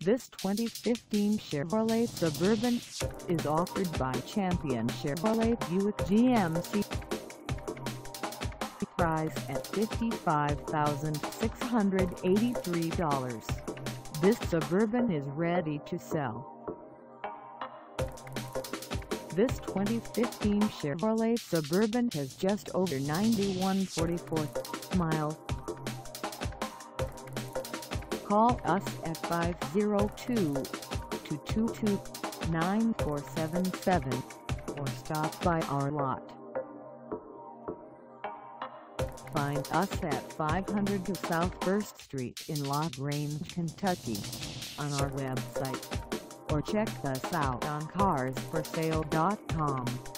This 2015 Chevrolet Suburban is offered by Champion Chevrolet Buick GMC. Priced at $55,683. This Suburban is ready to sell. This 2015 Chevrolet Suburban has just over 91.44 miles. Call us at 502-222-9477 or stop by our lot. Find us at 500 South 1st Street in La Grange, Kentucky on our website, or check us out on carsforsale.com.